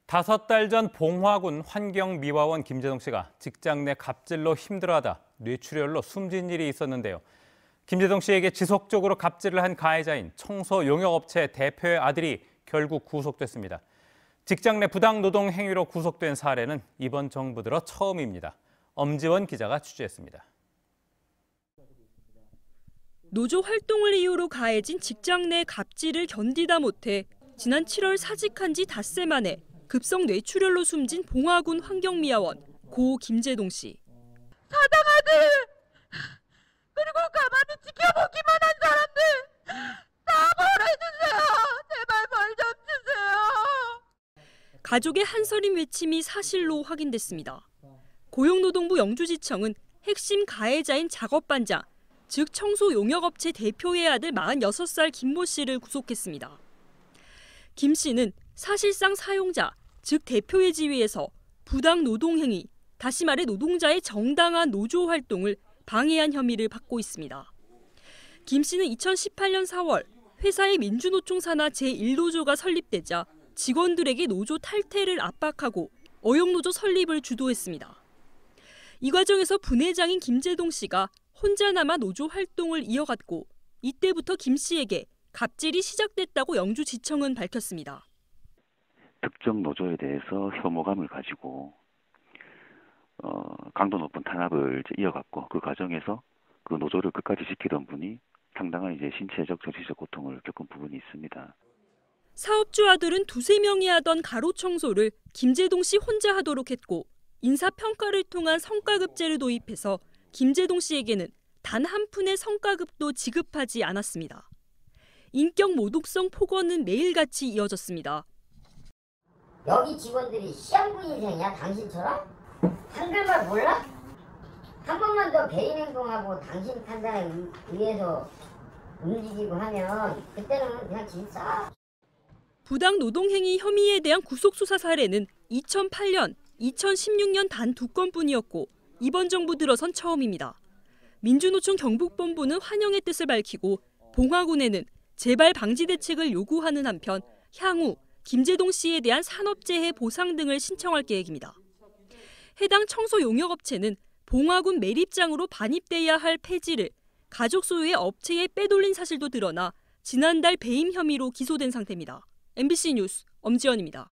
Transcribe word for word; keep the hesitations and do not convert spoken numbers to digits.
다섯 달 전 봉화군 환경미화원 김재동 씨가 직장 내 갑질로 힘들어하다 뇌출혈로 숨진 일이 있었는데요. 김재동 씨에게 지속적으로 갑질을 한 가해자인 청소용역업체 대표의 아들이 결국 구속됐습니다. 직장 내 부당 노동 행위로 구속된 사례는 이번 정부 들어 처음입니다. 엄지원 기자가 취재했습니다. 노조 활동을 이유로 가해진 직장 내 갑질을 견디다 못해 지난 칠월 사직한 지 닷새 만에 급성 뇌출혈로 숨진 봉화군 환경미화원 고 김재동 씨. 사당아들, 그리고 가만히 지켜보기만 한 사람들 다 벌해주세요. 제발 벌 좀 주세요. 가족의 한서림 외침이 사실로 확인됐습니다. 고용노동부 영주지청은 핵심 가해자인 작업반장, 즉 청소용역업체 대표의 아들 마흔여섯 살 김모 씨를 구속했습니다. 김 씨는 사실상 사용자, 즉 대표의 지위에서 부당 노동행위, 다시 말해 노동자의 정당한 노조 활동을 방해한 혐의를 받고 있습니다. 김 씨는 이천십팔 년 사월 회사의 민주노총 산하 제일 노조가 설립되자 직원들에게 노조 탈퇴를 압박하고 어용노조 설립을 주도했습니다. 이 과정에서 분회장인 김재동 씨가 혼자 남아 노조 활동을 이어갔고 이때부터 김 씨에게 갑질이 시작됐다고 영주지청은 밝혔습니다. 특정 노조에 대해서 혐오감을 가지고 어, 강도 높은 탄압을 이제 이어갔고 그 과정에서 그 노조를 끝까지 지키던 분이 상당한 이제 신체적, 정신적 고통을 겪은 부분이 있습니다. 사업주 아들은 두세 명이 하던 가로 청소를 김재동 씨 혼자 하도록 했고 인사평가를 통한 성과급제를 도입해서 김재동 씨에게는 단 한 푼의 성과급도 지급하지 않았습니다. 인격 모독성 폭언은 매일같이 이어졌습니다. 여기 직원들이 시한부 인생이야, 당신처럼? 한글말 몰라? 한 번만 더 개인 행동하고 당신 판단에 의해서 움직이고 하면 그때는 그냥 진짜. 부당 노동행위 혐의에 대한 구속수사 사례는 이천팔 년, 이천십육 년 단 두 건뿐이었고 이번 정부 들어선 처음입니다. 민주노총 경북본부는 환영의 뜻을 밝히고 봉화군에는 재발 방지 대책을 요구하는 한편 향후 김재동 씨에 대한 산업재해 보상 등을 신청할 계획입니다. 해당 청소용역업체는 봉화군 매립장으로 반입돼야 할 폐지를 가족 소유의 업체에 빼돌린 사실도 드러나 지난달 배임 혐의로 기소된 상태입니다. 엠비씨 뉴스 엄지연입니다.